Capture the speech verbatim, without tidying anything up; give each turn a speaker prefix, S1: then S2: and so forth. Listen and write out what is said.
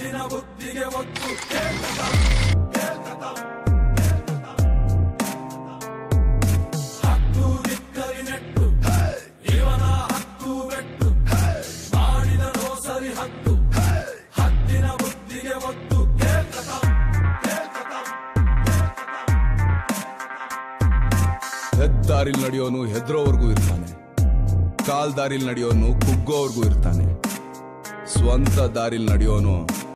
S1: ಹದ್ದಿನ ಬುದ್ಧಿಗೆ ಒತ್ತು ಹಕ್ಕು ದಿಕ್ಕರಿ ನೆಟ್ಟು ಇವನ ಹಕ್ಕು ಬೆಟ್ಟು ಮಾಡಿದರೋ ಸರಿ ಹತ್ತು ಹದ್ದಿನ ಬುದ್ಧಿಗೆ ಒತ್ತು
S2: ಹೆದ್ದಾರಿಲ್ ನಡೆಯೋನು ಹೆದ್ರೋವರೆಗೂ ಇರ್ತಾನೆ, ಕಾಲ್ ದಾರಿಲ್ ನಡೆಯೋನು ಕುಗ್ಗೋವರೆಗೂ ಇರ್ತಾನೆ, ಸ್ವಂತ ದಾರಿಲ್ ನಡೆಯೋನು